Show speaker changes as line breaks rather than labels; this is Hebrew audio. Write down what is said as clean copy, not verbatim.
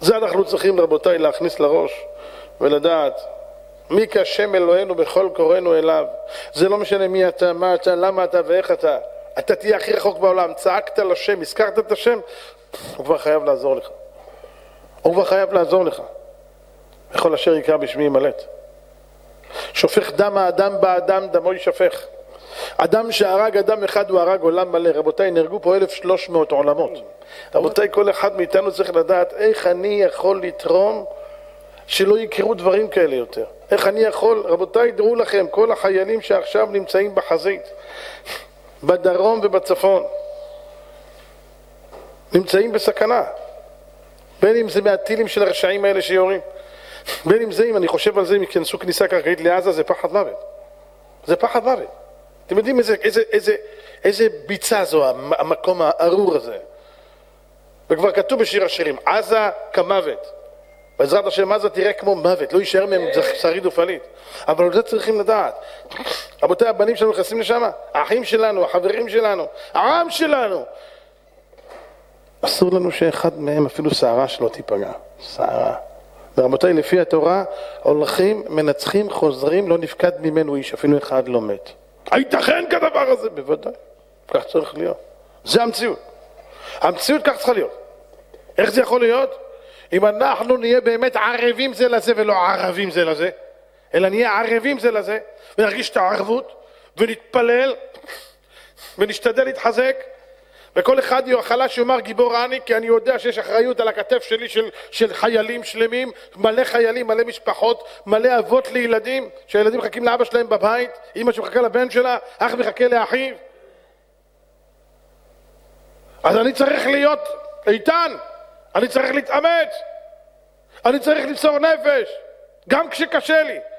זה אנחנו צריכים רבותיי להכניס לראש ולדעת מי כשם אלוהינו בכל קוראנו אליו. זה לא משנה מי אתה, מה אתה, למה אתה ואיך אתה. אתה תהיה הכי רחוק בעולם, צעקת לשם, הזכרת את השם, הוא כבר חייב לעזור לך. הוא כבר חייב לעזור לך. בכל אשר יקרא בשמי ימלט. שופך דם האדם באדם, דמו יישפך. אדם שהרג אדם אחד הוא הרג עולם מלא. רבותיי, נהרגו פה 1,300 עולמות. רבותיי, כל אחד מאיתנו צריך לדעת איך אני יכול לתרום שלא יקרו דברים כאלה יותר. איך אני יכול, רבותיי, דעו לכם, כל החיילים שעכשיו נמצאים בחזית, בדרום ובצפון, נמצאים בסכנה. בין אם זה מהטילים של הרשעים האלה שיורים, בין אם זה, אם אני חושב על זה, אם יכנסו כניסה קרקעית לעזה, זה פחד מוות. זה פחד מוות. אתם יודעים איזה ביצה זו, המקום הארור הזה. וכבר כתוב בשיר השירים, עזה כמוות. בעזרת השם עזה תראה כמו מוות, לא יישאר מהם שריד ופליט. אבל על זה צריכים לדעת. רבותיי, הבנים שלנו נכנסים לשם, האחים שלנו, החברים שלנו, העם שלנו. אסור לנו שאחד מהם אפילו שערה שלא תיפגע. שערה. ורבותיי, לפי התורה, הולכים, מנצחים, חוזרים, לא נפקד ממנו איש, אפילו אחד לא מת. הייתכן כדבר הזה? בוודאי. כך צריך להיות. זה המציאות. המציאות כך צריכה להיות. איך זה יכול להיות? אם אנחנו נהיה באמת ערבים זה לזה ולא ערבים זה לזה, אלא נהיה ערבים זה לזה, ונרגיש את הערבות, ונתפלל, ונשתדל להתחזק, וכל אחד יוחלה שאומר גיבור אני, כי אני יודע שיש אחריות על הכתף שלי של חיילים שלמים, מלא חיילים, מלא משפחות, מלא אבות לילדים, שהילדים מחכים לאבא שלהם בבית, אמא שמחכה לבן שלה, אח מחכה לאחיו. אז אני צריך להיות איתן, אני צריך להתאמץ, אני צריך ליצור נפש, גם כשקשה לי.